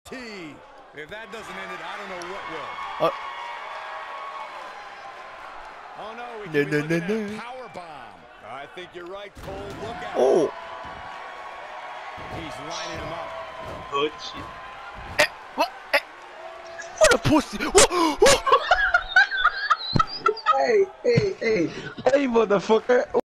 T. If that doesn't end it, I don't know what will. Oh no, we could be looking at a power bomb. I think you're right, Cole. Look out. Oh. He's lining him up. Good shit. What? What a pussy! Hey, motherfucker.